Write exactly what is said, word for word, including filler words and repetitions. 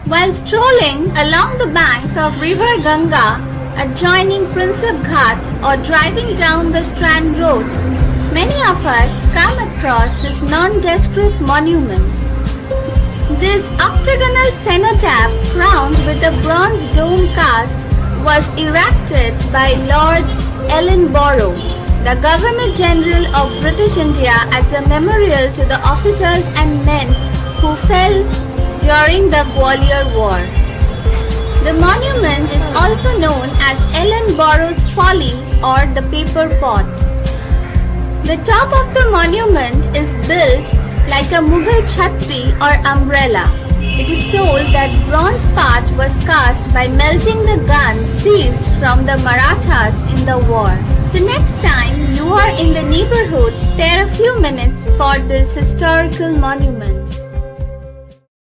While strolling along the banks of River Ganga, adjoining Prinsep Ghat or driving down the Strand Road, many of us come across this nondescript monument. This octagonal cenotaph crowned with a bronze dome cast was erected by Lord Ellenborough, the Governor-General of British India, as a memorial to the officers and men who fell during the Gwalior War. The monument is also known as Ellenborough's Folly or the Pepperpot. The top of the monument is built like a Mughal chhatri or umbrella. It is told that bronze part was cast by melting the guns seized from the Marathas in the war. So next time you are in the neighborhood, spare a few minutes for this historical monument.